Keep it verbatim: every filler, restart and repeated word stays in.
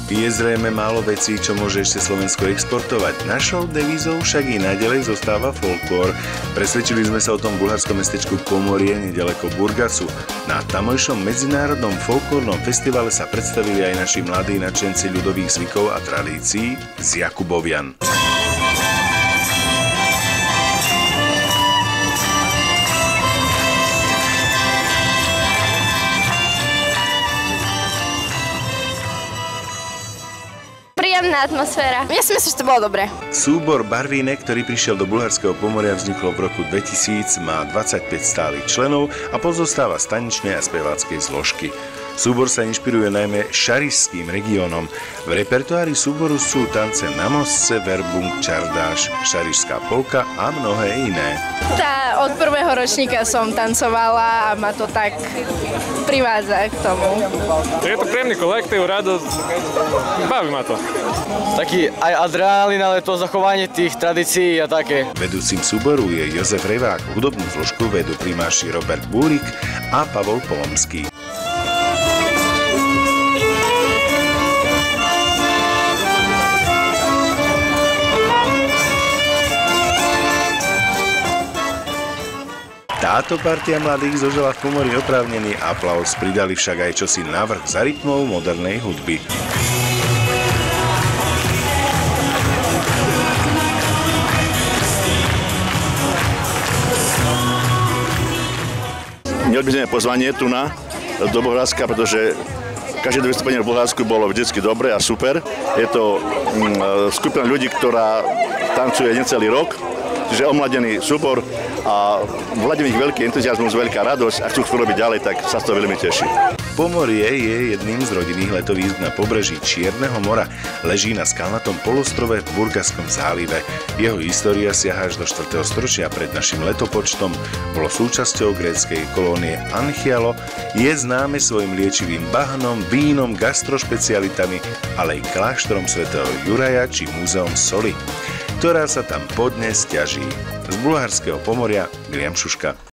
Je zrejme málo vecí, čo môže ešte Slovensko exportovať. Našou devízou však i naďalej zostáva folklór. Presvedčili sme sa o tom v bulharskom mestečku Pomorie, nedaleko Burgasu. Na tamojšom medzinárodnom folklórnom festivale sa predstavili aj naši mladí nadšenci ľudových zvykov a tradícií z Jakubovian. Príjemná atmosféra. Ja si myslím, že to bolo dobré. Súbor Barvínek, ktorý prišiel do bulharského Pomoria, vzniklo v roku dvetisíc, má dvadsaťpäť stálych členov a pozostáva z tanečnej a speváckej zložky. Súbor sa inšpiruje najmä šarišským regiónom. V repertoári súboru sú tance na mostce, verbung, čardáš, šarišská polka a mnohé iné. Tá, od prvého ročníka som tancovala a ma to tak privádza k tomu. Je to príjemný kolektív, radosť, baví ma to. Taký aj adrenalín, ale to zachovanie tých tradícií a také. Vedúcim súboru je Jozef Revák, hudobnú zložku vedú primáši Robert Búrik a Pavol Polomský. Táto partia mladých zožila v Pomori oprávnený aplauz, pridali však aj čosi navrch za rytmou modernej hudby. Neodmyslíme pozvanie tu na do Bulharska, pretože každé vystúpenie v Bulharsku bolo vždycky dobré a super. Je to mm, skupina ľudí, ktorá tancuje necelý rok, čiže omladený súbor a vladí v nich veľký entuziazmus, veľká radosť a chcú to robiť ďalej, tak sa to veľmi teší. Pomorie je jedným z rodinných letovísk na pobreží Čierneho mora. Leží na skalnatom polostrove v Burgaskom zálive. Jeho história siaha až do štvrtého storočia pred našim letopočtom. Bolo súčasťou gréckej kolónie Anchialo, je známe svojim liečivým bahnom, vínom, gastrošpecialitami, ale aj kláštorom svätého Juraja či múzeom soli, ktorá sa tam podnes ťaží. Z bulharského Pomoria Miliam Šuška.